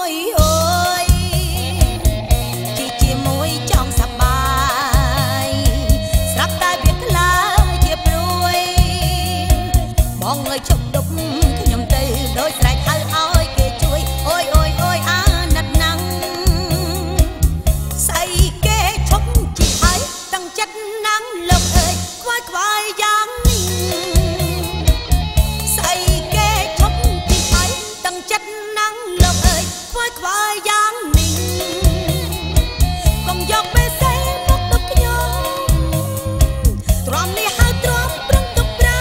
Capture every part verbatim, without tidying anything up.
យអូយជីជាមួយចង់សប្បាយស្រាប់តែវាខ្លាចជាព្រួយបងអើយជប់ដប់ខ្ញុំទៅដោយស្រែកហៅឲ្យគេជួយអូយអូយអូយអាណិតណាំងស្អីគេឈប់ជីហើយតាំងចិត្តណាំងលោកអើយខ្វាយខ្វាយយ៉ាងនេះស្អីគេឈប់ជីហើយតាំងចិត្តណាំងលោកអើយខ្វាយខ្វាយយ៉ាងនេះកុំយកពេលសេមកទុកខ្ញុំទ្រាំនេះហើយទ្រាំប្រឹងទុកប្រា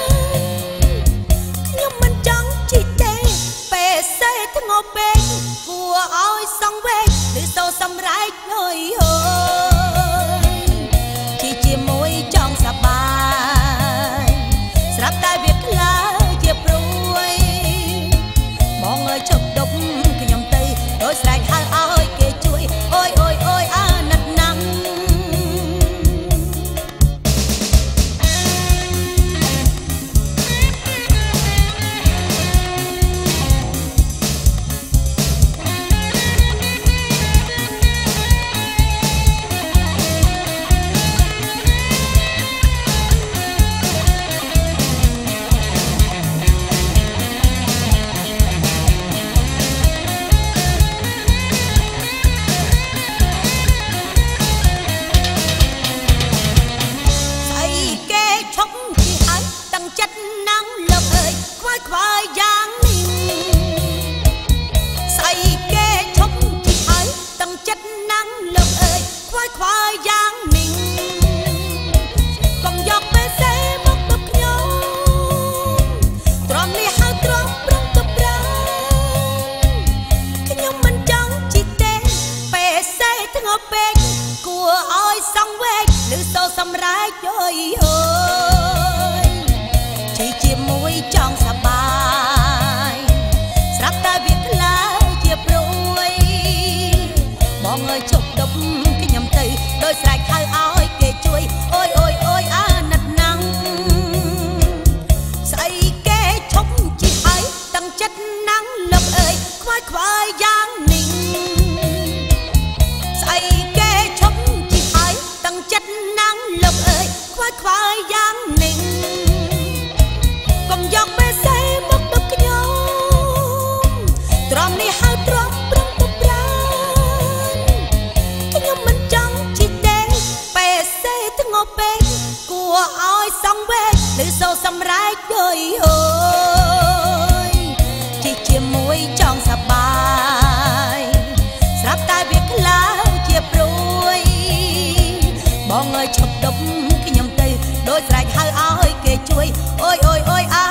ខ្ញុំមិនចង់ជីទេពេលសេធ្ងោពេកគួរឲ្យសង្វេគឬសូសម្រែកអើយអើយជីជាមួយចង់សប្បាយស្រាប់តែវាខ្លាចជាព្រួយបងអើយជប់ដប់ខ្ញុំទៅដោយស្រែកហៅឲ្យគេជួយអូយអូយអូយអាណិតណាំងចិត្តណាំងលោកអើយខ្វាយខ្វាយយ៉ាងនេះស្អីគេឈប់ជីហើយតាំងចិត្តណាំងលោកអើយខ្វាយខ្វាយយ៉ាងនេះកុំយកពេលសេមកទុកខ្ញុំទ្រាំនេះហើយទ្រាំប្រឹងទៅប្រាខ្ញុំមិនចង់ជីទេពេលសេធ្ងោពេកគួរឲ្យសង្វេគឬសូសម្រែកអើយអើយជីជាមួយចង់សប្បាយស្រាប់តែវាខ្លាចជាព្រួយបងអើយជប់ដប់ខ្ញុំទៅដោយស្រែកហៅឲ្យគេជួយអូយអូយអូយអាណិតណាំងស្អីគេឈប់ជីហើយតាំងចិត្តណាំងលោកអើយខ្វាយខ្វាយយ៉ាងនេះស្អីគេឈប់ជីហើយតាំងចិត្តណាំងលោកអើយខ្វាយខ្វាយយ៉ាងនេះកុំយកពេលសេមកទុកខ្ញុំទ្រាំនេះហើយទ្រាំប្រឹងទុកប្រាខ្ញុំមិនចង់ជីទេពេលសេធ្ងោពេកគួរឲ្យសង្វេគឬសូសម្រែកអើយអើយជីជាមួយចង់សប្បាយស្រាប់តែវាខ្លាចជាព្រួយបងអើយឈប់ដប់ខ្ញុំទៅដោយស្រែកហៅឲ្យគេជួយអូយអូយអូយ